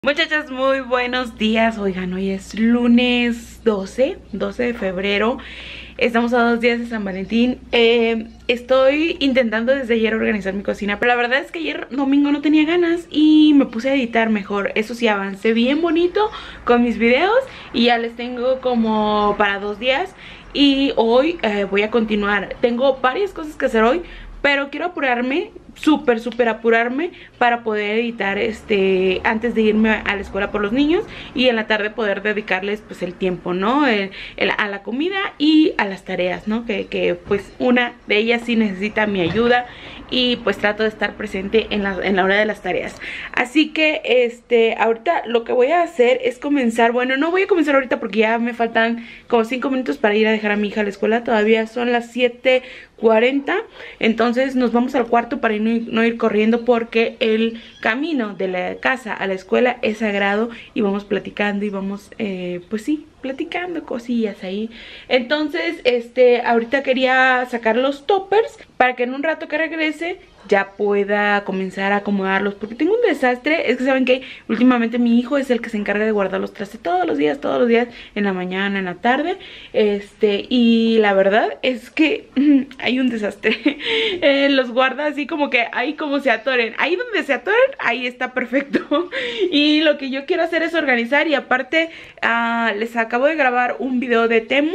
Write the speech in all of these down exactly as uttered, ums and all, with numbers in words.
Muchachas, muy buenos días. Oigan, hoy es lunes doce de febrero. Estamos a dos días de San Valentín. eh, Estoy intentando desde ayer organizar mi cocina, pero la verdad es que ayer domingo no tenía ganas y me puse a editar mejor. Eso sí, avancé bien bonito con mis videos y ya les tengo como para dos días. Y hoy eh, voy a continuar. Tengo varias cosas que hacer hoy, pero quiero apurarme, súper, súper apurarme para poder editar este antes de irme a la escuela por los niños y en la tarde poder dedicarles pues el tiempo, ¿no? El, el, a la comida y a las tareas, ¿no? Que, que pues una de ellas sí necesita mi ayuda y pues trato de estar presente en la, en la hora de las tareas. Así que este ahorita lo que voy a hacer es comenzar, bueno, no voy a comenzar ahorita porque ya me faltan como cinco minutos para ir a dejar a mi hija a la escuela. Todavía son las siete cuarenta, entonces nos vamos al cuarto para no ir, no ir corriendo, porque el camino de la casa a la escuela es sagrado y vamos platicando y vamos, eh, pues sí, platicando cosillas ahí. Entonces, este, ahorita quería sacar los toppers para que en un rato que regrese ya pueda comenzar a acomodarlos, porque tengo un desastre. Es que saben que últimamente mi hijo es el que se encarga de guardar los trastes todos los días, todos los días, en la mañana, en la tarde, este, y la verdad es que hay un desastre. eh, los guarda así como que ahí como se atoren, ahí donde se atoren, ahí está perfecto. Y lo que yo quiero hacer es organizar, y aparte uh, les acabo de grabar un video de Temu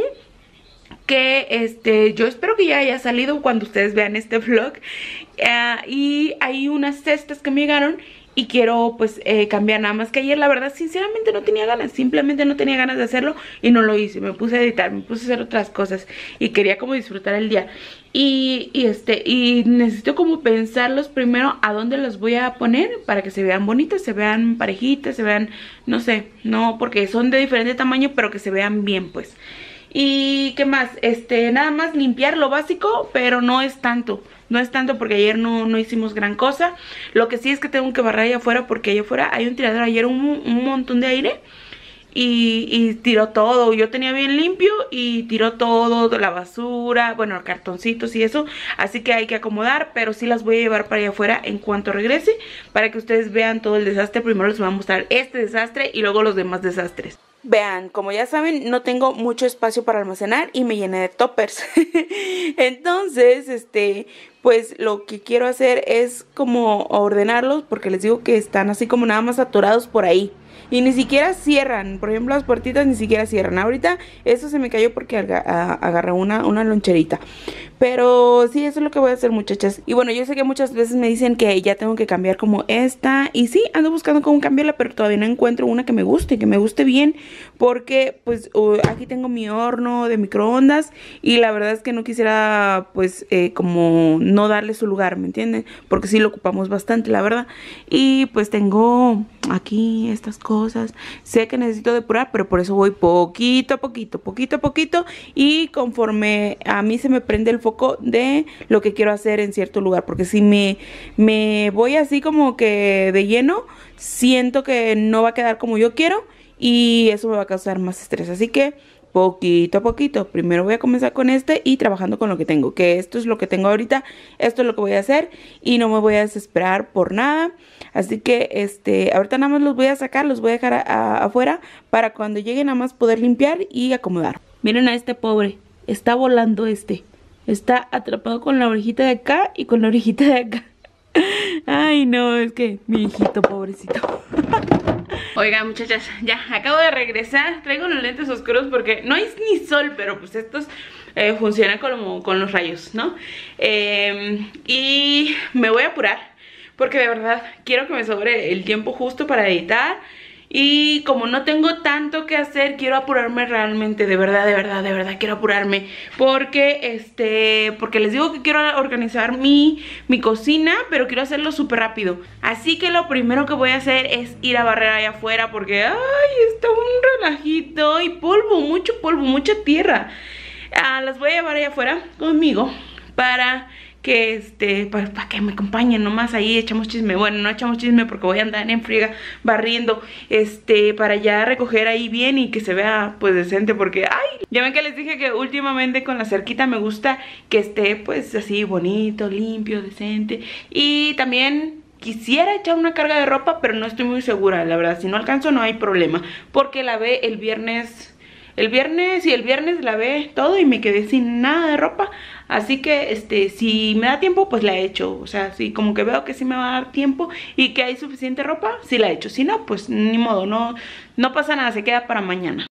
que este yo espero que ya haya salido cuando ustedes vean este vlog. Uh, y hay unas cestas que me llegaron y quiero pues eh, cambiar. Nada más que ayer la verdad sinceramente no tenía ganas, simplemente no tenía ganas de hacerlo y no lo hice. Me puse a editar, me puse a hacer otras cosas y quería como disfrutar el día. Y, y este y necesito como pensarlos primero a dónde los voy a poner para que se vean bonitas, se vean parejitas, se vean, no sé, no porque son de diferente tamaño, pero que se vean bien pues. Y qué más, este, nada más limpiar lo básico, pero no es tanto. No es tanto porque ayer no, no hicimos gran cosa. Lo que sí es que tengo que barrer allá afuera, porque allá afuera hay un tirador. Ayer un, un montón de aire y, y tiró todo. Yo tenía bien limpio y tiró todo, la basura, bueno, cartoncitos y eso. Así que hay que acomodar, pero sí las voy a llevar para allá afuera en cuanto regrese, para que ustedes vean todo el desastre. Primero les voy a mostrar este desastre y luego los demás desastres. Vean, como ya saben, no tengo mucho espacio para almacenar y me llené de toppers. Entonces, este, pues lo que quiero hacer es como ordenarlos, porque les digo que están así como nada más atorados por ahí. Y ni siquiera cierran, por ejemplo las puertitas ni siquiera cierran. Ahorita eso se me cayó porque agarré una, una loncherita. Pero sí, eso es lo que voy a hacer, muchachas. Y bueno, yo sé que muchas veces me dicen que ya tengo que cambiar como esta. Y sí, ando buscando cómo cambiarla, pero todavía no encuentro una que me guste, que me guste bien. Porque pues uh, aquí tengo mi horno de microondas y la verdad es que no quisiera pues eh, como no darle su lugar, ¿me entienden? Porque sí lo ocupamos bastante, la verdad. Y pues tengo aquí estas cosas. Sé que necesito depurar, pero por eso voy poquito a poquito, poquito a poquito. Y conforme a mí se me prende el foco de lo que quiero hacer en cierto lugar, porque si me, me voy así como que de lleno, siento que no va a quedar como yo quiero y eso me va a causar más estrés. Así que poquito a poquito, primero voy a comenzar con este y trabajando con lo que tengo, que esto es lo que tengo ahorita, esto es lo que voy a hacer y no me voy a desesperar por nada. Así que este ahorita nada más los voy a sacar, los voy a dejar a, a, afuera para cuando lleguen nada más poder limpiar y acomodar. Miren a este pobre, está volando este. Está atrapado con la orejita de acá y con la orejita de acá. Ay, no, es que mi hijito pobrecito. Oigan, muchachas, ya acabo de regresar. Traigo los lentes oscuros porque no hay ni sol, pero pues estos eh, funcionan como con los rayos, ¿no? Eh, y me voy a apurar porque de verdad quiero que me sobre el tiempo justo para editar. Y como no tengo tanto que hacer, quiero apurarme realmente, de verdad, de verdad, de verdad quiero apurarme. Porque, este, porque les digo que quiero organizar mi, mi cocina, pero quiero hacerlo súper rápido. Así que lo primero que voy a hacer es ir a barrer allá afuera porque, ay, está un relajito y polvo, mucho polvo, mucha tierra. Ah, las voy a llevar allá afuera conmigo para que este para, para que me acompañen nomás. Ahí echamos chisme, bueno, no echamos chisme porque voy a andar en friega barriendo, este, para ya recoger ahí bien y que se vea pues decente, porque ay, ya ven que les dije que últimamente con la cerquita me gusta que esté pues así bonito, limpio, decente. Y también quisiera echar una carga de ropa, pero no estoy muy segura, la verdad. Si no alcanzo no hay problema, porque lavé el viernes, el viernes y el viernes lavé todo y me quedé sin nada de ropa. Así que este, si me da tiempo, pues la echo. O sea, si como que veo que sí me va a dar tiempo y que hay suficiente ropa, sí la echo. Si no, pues ni modo, no, no pasa nada, se queda para mañana.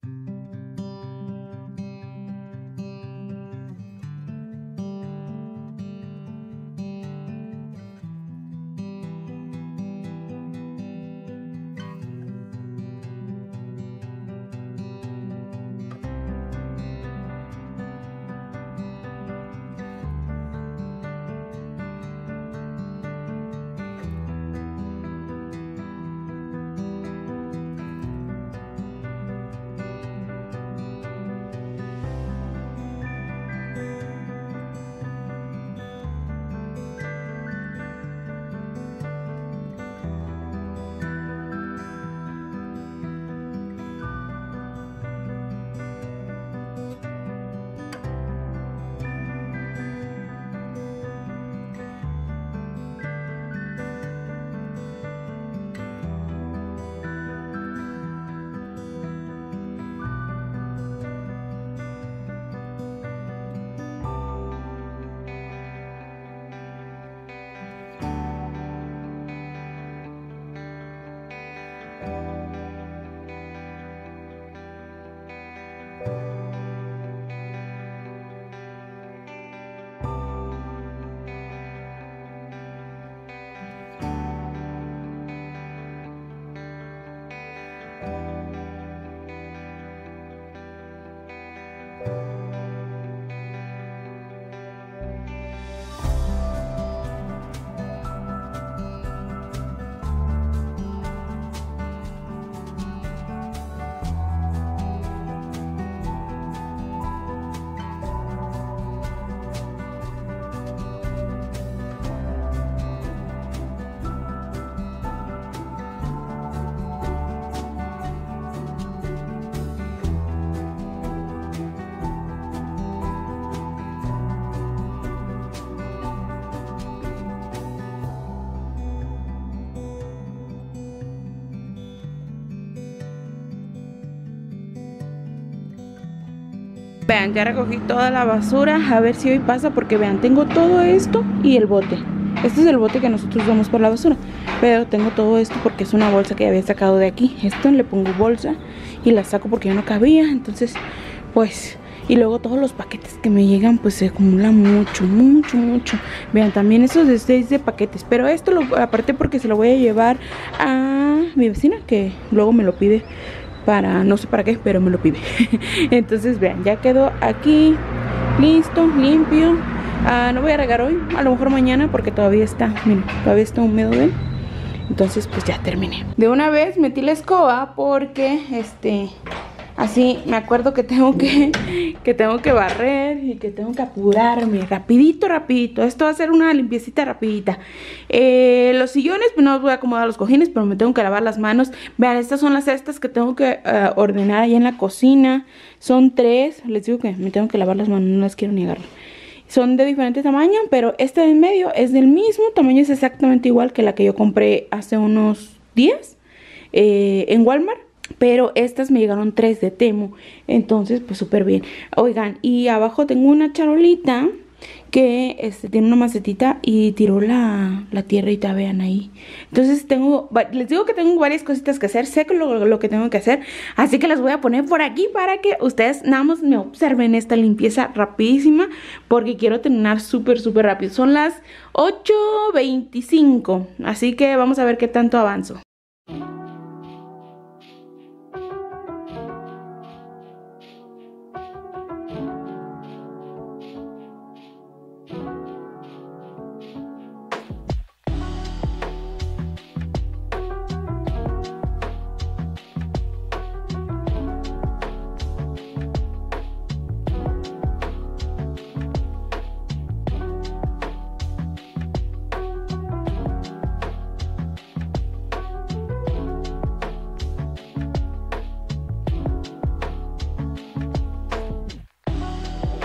Vean, ya recogí toda la basura, a ver si hoy pasa, porque vean, tengo todo esto y el bote. Este es el bote que nosotros usamos para la basura, pero tengo todo esto porque es una bolsa que había sacado de aquí. Esto le pongo bolsa y la saco porque ya no cabía, entonces pues... Y luego todos los paquetes que me llegan pues se acumulan mucho, mucho, mucho. Vean, también esos de seis de paquetes, pero esto lo aparté porque se lo voy a llevar a mi vecina, que luego me lo pide para, no sé para qué, pero me lo pide. Entonces vean, ya quedó aquí listo, limpio. Ah, no voy a regar hoy, a lo mejor mañana, porque todavía está, miren, todavía está húmedo, ¿ven? Entonces pues ya terminé. De una vez metí la escoba porque este... así me acuerdo que tengo que, que tengo que barrer y que tengo que apurarme. Rapidito, rapidito. Esto va a ser una limpiecita rapidita. Eh, los sillones, pues no los voy a acomodar los cojines, pero me tengo que lavar las manos. Vean, estas son las cestas que tengo que uh, ordenar ahí en la cocina. Son tres. Les digo que me tengo que lavar las manos, no las quiero ni agarrar. Son de diferente tamaño, pero esta de en medio es del mismo tamaño, es exactamente igual que la que yo compré hace unos días eh, en Walmart. Pero estas me llegaron tres de Temu. Entonces pues súper bien. Oigan, y abajo tengo una charolita que este, tiene una macetita y tiró la, la tierrita, vean ahí. Entonces tengo, les digo que tengo varias cositas que hacer. Sé que lo, lo que tengo que hacer, así que las voy a poner por aquí para que ustedes nada más me observen esta limpieza rapidísima, porque quiero terminar súper súper rápido. Son las ocho veinticinco, así que vamos a ver qué tanto avanzo.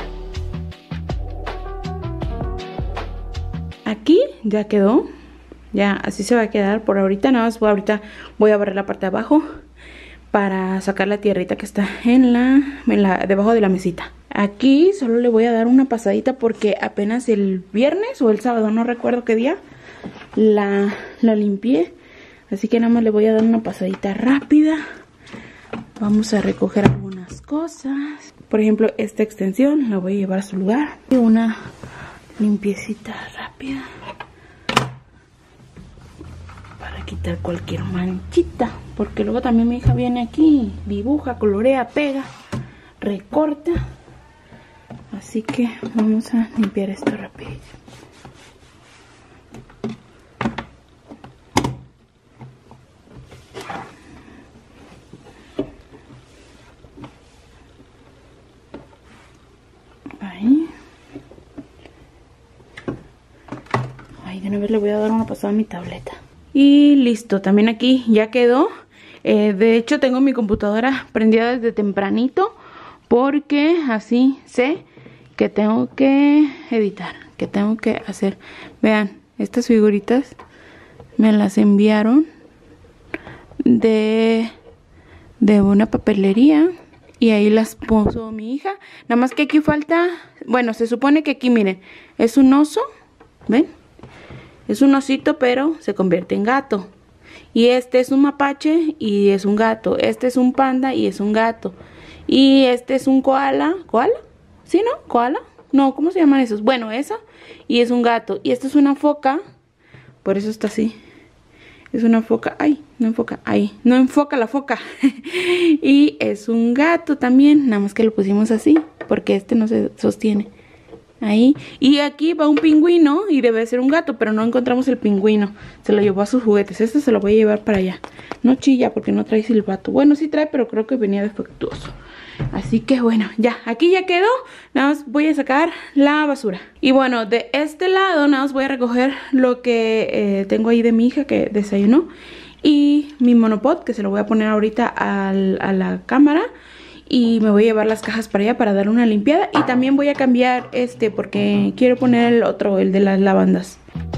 Aquí ya quedó. ya así se va a quedar por ahorita. Nada más voy, ahorita voy a barrer la parte de abajo para sacar la tierrita que está en la, en la debajo de la mesita. Aquí solo le voy a dar una pasadita porque apenas el viernes o el sábado, no recuerdo qué día, la, la limpié. Así que nada más le voy a dar una pasadita rápida. Vamos a recoger algunas cosas. Por ejemplo, esta extensión la voy a llevar a su lugar. Y una limpiecita rápida para quitar cualquier manchita. Porque luego también mi hija viene aquí, dibuja, colorea, pega, recorta. Así que vamos a limpiar esto rápido. Ahí. Ahí de una vez le voy a dar una pasada a mi tableta. Y listo, también aquí ya quedó. Eh, de hecho tengo mi computadora prendida desde tempranito porque así sé que tengo que editar, que tengo que hacer. Vean, estas figuritas me las enviaron de, de una papelería y ahí las puso mi hija. Nada más que aquí falta, bueno, se supone que aquí miren, es un oso, ¿ven? Es un osito pero se convierte en gato. Y este es un mapache y es un gato. Este es un panda y es un gato. Y este es un koala. ¿Koala? ¿Sí, no? ¿Koala? No, ¿cómo se llaman esos? Bueno, esa. Y es un gato. Y esta es una foca. Por eso está así. Es una foca. Ay, no enfoca. Ahí. No enfoca la foca. Y es un gato también. Nada más que lo pusimos así. Porque este no se sostiene. Ahí. Y aquí va un pingüino y debe ser un gato, pero no encontramos el pingüino. Se lo llevó a sus juguetes. Este se lo voy a llevar para allá. No chilla porque no trae silbato. Bueno, sí trae, pero creo que venía defectuoso. Así que bueno, ya, aquí ya quedó. Nada más voy a sacar la basura. Y bueno, de este lado nada más voy a recoger lo que eh, tengo ahí de mi hija que desayunó. Y mi monopod, que se lo voy a poner ahorita al, a la cámara. Y me voy a llevar las cajas para allá para darle una limpiada. Y también voy a cambiar este porque quiero poner el otro, el de las lavandas.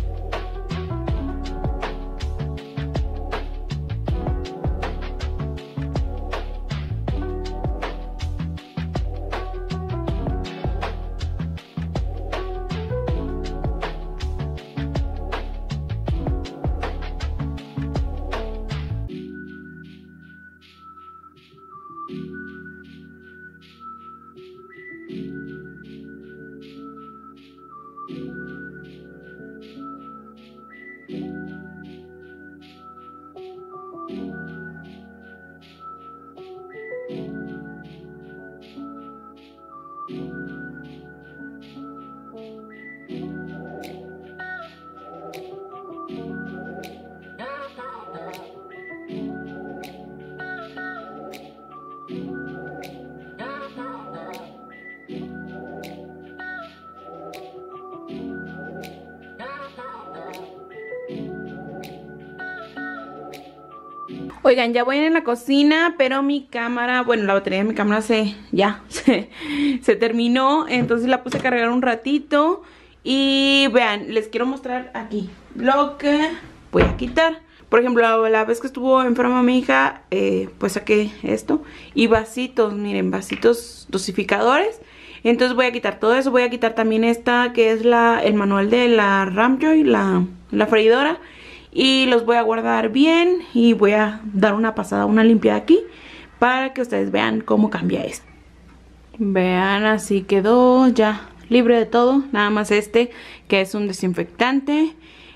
Oigan, ya voy en la cocina, pero mi cámara, bueno, la batería de mi cámara se, ya, se, se terminó. Entonces la puse a cargar un ratito. Y vean, les quiero mostrar aquí lo que voy a quitar. Por ejemplo, la, la vez que estuvo enferma mi hija, eh, pues saqué esto. Y vasitos, miren, vasitos dosificadores. Entonces voy a quitar todo eso. Voy a quitar también esta, que es la, el manual de la Ramjoy, la, la freidora. Y los voy a guardar bien y voy a dar una pasada, una limpiada aquí para que ustedes vean cómo cambia esto. Vean, así quedó ya libre de todo. Nada más este que es un desinfectante.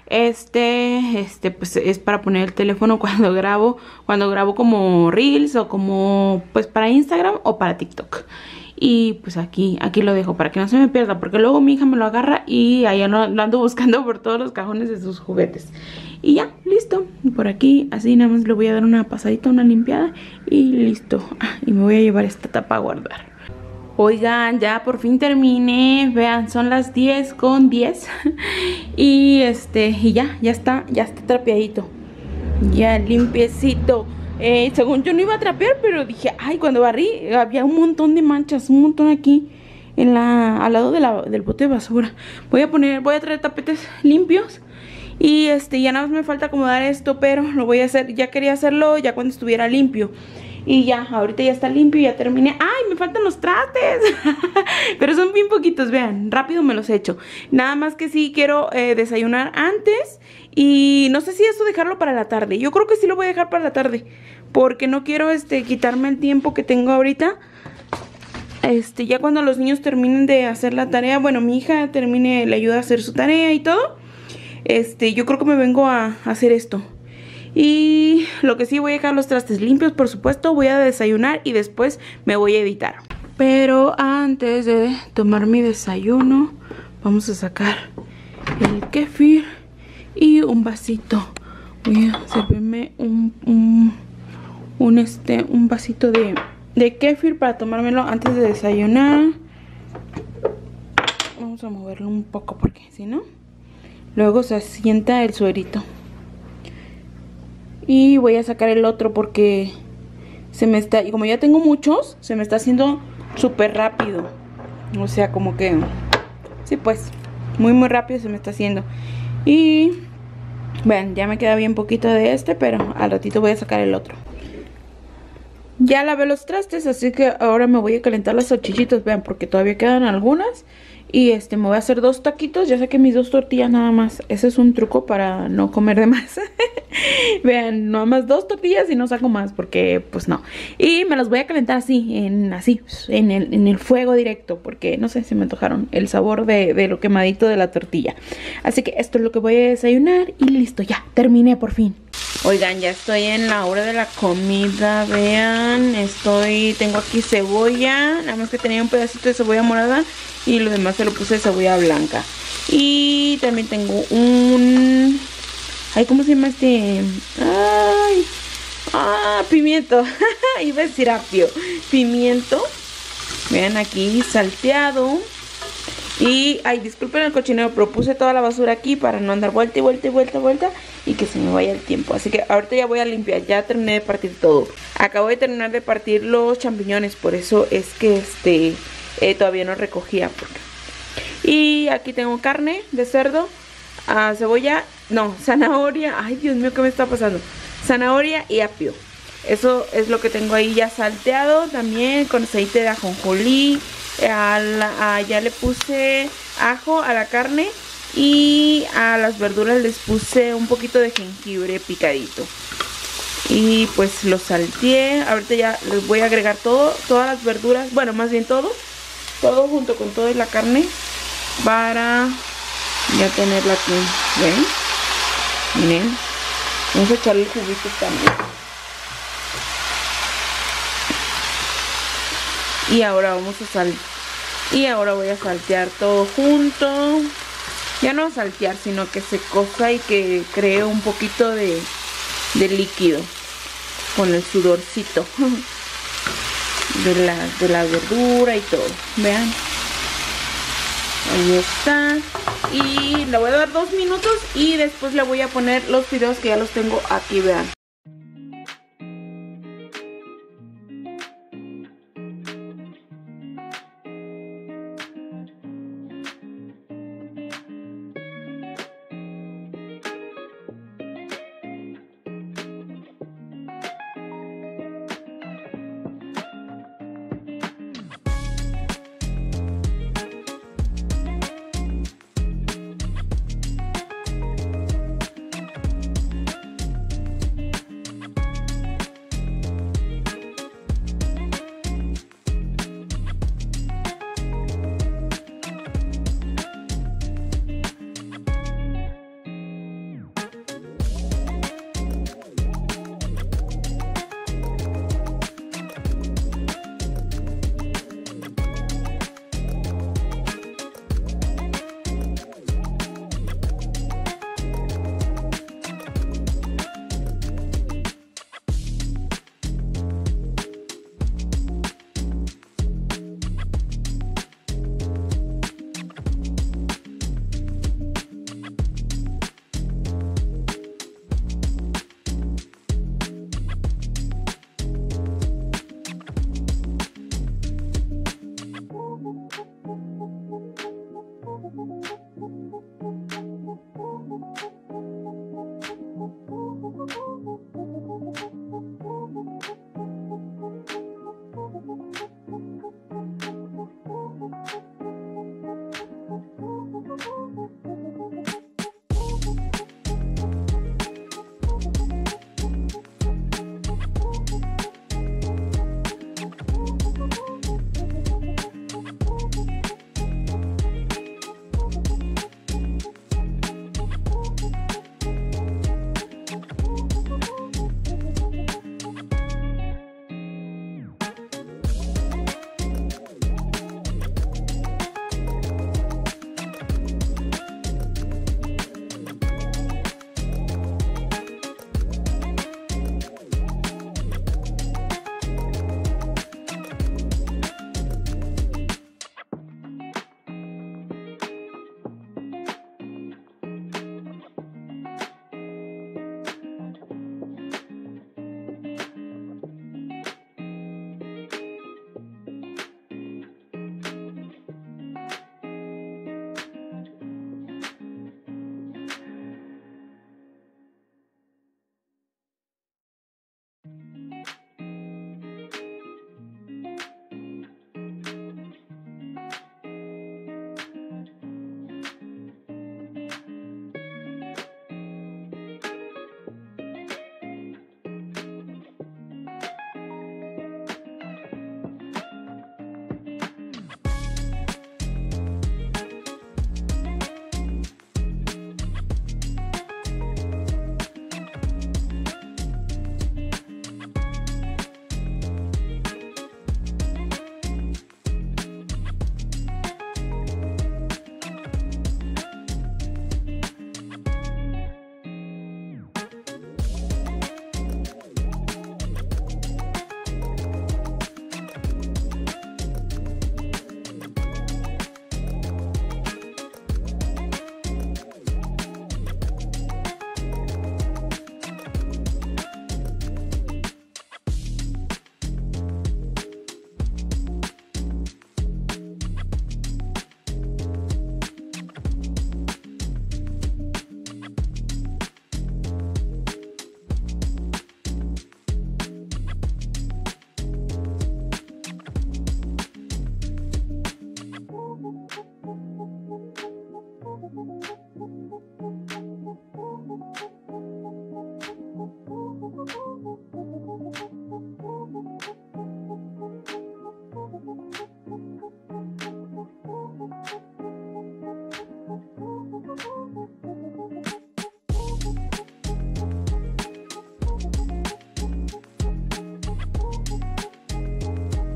Este, este pues es para poner el teléfono cuando grabo, cuando grabo como Reels o como pues para Instagram o para TikTok. Y pues aquí, aquí lo dejo para que no se me pierda, porque luego mi hija me lo agarra y allá lo, lo ando buscando por todos los cajones de sus juguetes. Y ya, listo. Por aquí, así nada más le voy a dar una pasadita, una limpiada y listo. Ah, y me voy a llevar esta tapa a guardar. Oigan, ya por fin terminé. Vean, son las diez con diez. Y este, y ya, ya está, ya está trapeadito. Ya limpiecito. Eh, según yo no iba a trapear, pero dije, ay, cuando barrí había un montón de manchas, un montón aquí en la, al lado de la, del bote de basura. Voy a poner, voy a traer tapetes limpios Y este, ya nada más me falta acomodar esto, pero lo voy a hacer, ya quería hacerlo ya cuando estuviera limpio. Y ya, ahorita ya está limpio, ya terminé. ¡Ay, me faltan los trastes! Pero son bien poquitos, vean, rápido me los echo. Nada más que sí quiero eh, desayunar antes. Y no sé si esto dejarlo para la tarde. Yo creo que sí lo voy a dejar para la tarde, porque no quiero este, quitarme el tiempo que tengo ahorita. Este, ya cuando los niños terminen de hacer la tarea, bueno, mi hija termine, le ayuda a hacer su tarea y todo. Este, yo creo que me vengo a hacer esto. Y lo que sí, voy a dejar los trastes limpios, por supuesto. Voy a desayunar y después me voy a editar. Pero antes de tomar mi desayuno, vamos a sacar el kéfir y un vasito. Voy a servirme un, un, un, este, un vasito de, de kéfir para tomármelo antes de desayunar. Vamos a moverlo un poco porque si no, luego se asienta el suerito. Y voy a sacar el otro porque se me está, y como ya tengo muchos, se me está haciendo súper rápido. O sea, como que, sí pues, muy muy rápido se me está haciendo. Y, vean, ya me queda bien poquito de este, pero al ratito voy a sacar el otro. Ya lavé los trastes, así que ahora me voy a calentar las salchichitas, vean, porque todavía quedan algunas. Y este, me voy a hacer dos taquitos, ya saqué mis dos tortillas nada más. Ese es un truco para no comer de más. Vean, nada más dos tortillas y no saco más, porque pues no. Y me las voy a calentar así, en así, en el, en el fuego directo, porque no sé, se me antojaron el sabor de, de lo quemadito de la tortilla. Así que esto es lo que voy a desayunar y listo, ya, terminé por fin. Oigan, ya estoy en la hora de la comida, vean, estoy, tengo aquí cebolla, nada más que tenía un pedacito de cebolla morada y lo demás se lo puse de cebolla blanca. Y también tengo un, ay, ¿cómo se llama este? Ay, ah, pimiento, iba a decir apio, pimiento, vean aquí, salteado. Y, ay, disculpen el cochinero, pero puse toda la basura aquí para no andar vuelta y vuelta y vuelta y vuelta y que se me vaya el tiempo. Así que ahorita ya voy a limpiar, ya terminé de partir todo. Acabo de terminar de partir los champiñones, por eso es que este eh, todavía no recogía. Y aquí tengo carne de cerdo, uh, cebolla, no, zanahoria, ay Dios mío, ¿qué me está pasando? Zanahoria y apio. Eso es lo que tengo ahí ya salteado, también con aceite de ajonjolí. A la, a, ya le puse ajo a la carne y a las verduras les puse un poquito de jengibre picadito. Y pues lo salteé. Ahorita ya les voy a agregar todo, todas las verduras, bueno, más bien todo, todo junto con toda la carne para ya tenerla aquí. ¿Ven? Miren, vamos a echarle el juguito también. Y ahora vamos a sal y ahora voy a saltear todo junto. Ya no a saltear, sino que se cosa y que cree un poquito de, de líquido con el sudorcito de la, de la verdura y todo. Vean. Ahí está. Y le voy a dar dos minutos y después le voy a poner los fideos que ya los tengo aquí, vean.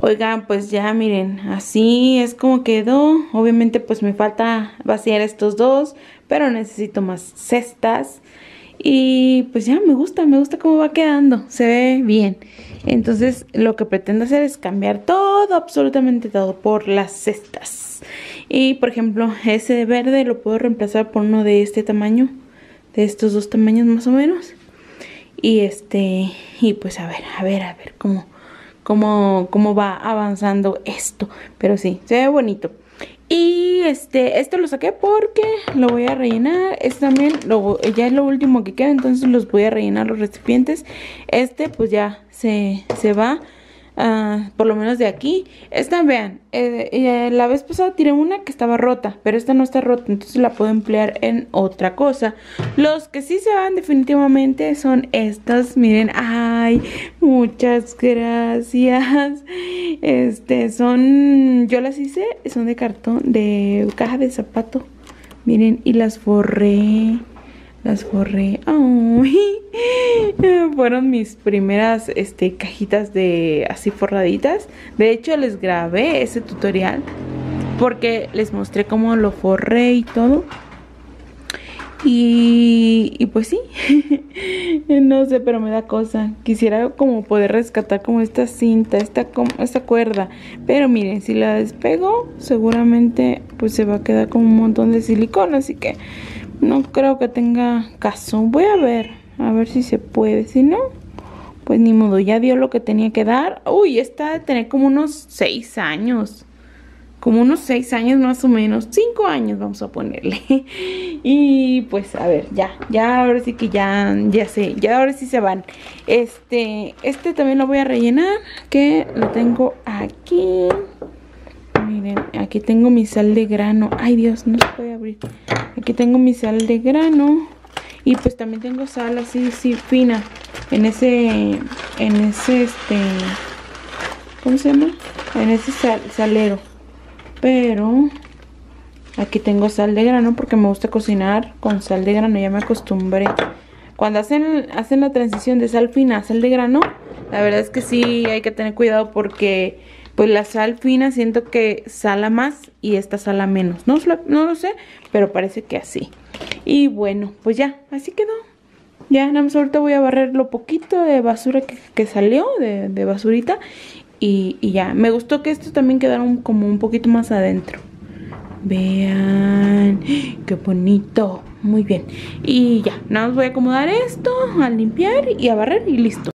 Oigan, pues ya miren, así es como quedó. Obviamente pues me falta vaciar estos dos, pero necesito más cestas. Y pues ya me gusta, me gusta cómo va quedando, se ve bien. Entonces lo que pretendo hacer es cambiar todo, absolutamente todo, por las cestas. Y por ejemplo, ese de verde lo puedo reemplazar por uno de este tamaño, de estos dos tamaños más o menos. Y este, y pues a ver, a ver, a ver cómo, cómo, cómo va avanzando esto. Pero sí, se ve bonito. Y este, esto lo saqué porque lo voy a rellenar. Este también lo, ya es lo último que queda, entonces los voy a rellenar los recipientes. Este pues ya se, se va, uh, por lo menos de aquí. Esta, vean, eh, eh, la vez pasada tiré una que estaba rota, pero esta no está rota, entonces la puedo emplear en otra cosa. Los que sí se van definitivamente son estas, miren, ay, muchas gracias. Este, son, yo las hice, son de cartón, de caja de zapato, miren, y las forré, las forré, ay, fueron mis primeras, este, cajitas de, así forraditas. De hecho, les grabé ese tutorial, porque les mostré cómo lo forré y todo. Y, y pues sí, no sé, pero me da cosa. Quisiera como poder rescatar como esta cinta, esta, como, esta cuerda. Pero miren, si la despego, seguramente pues se va a quedar como un montón de silicona. Así que no creo que tenga caso. Voy a ver, a ver si se puede. Si no, pues ni modo, ya dio lo que tenía que dar. Uy, esta de tener como unos seis años. Como unos seis años más o menos, cinco años vamos a ponerle. Y pues a ver, ya, ya ahora sí que ya, ya sé, ya ahora sí se van. Este, este también lo voy a rellenar, que lo tengo aquí. Miren, aquí tengo mi sal de grano. Ay Dios, no se puede abrir. Aquí tengo mi sal de grano. Y pues también tengo sal así, sí, fina. En ese, en ese, este, ¿cómo se llama? En ese sal, salero. Pero aquí tengo sal de grano porque me gusta cocinar con sal de grano, ya me acostumbré. Cuando hacen, hacen la transición de sal fina a sal de grano, la verdad es que sí hay que tener cuidado porque pues la sal fina siento que sala más y esta sala menos. No, no lo sé, pero parece que así. Y bueno, pues ya, así quedó. Ya, nada más ahorita voy a barrer lo poquito de basura que, que salió, de, de basurita. Y, y ya, me gustó que estos también quedaron como un poquito más adentro. Vean, qué bonito. Muy bien. Y ya, nada más voy a acomodar esto, a limpiar y a barrer y listo.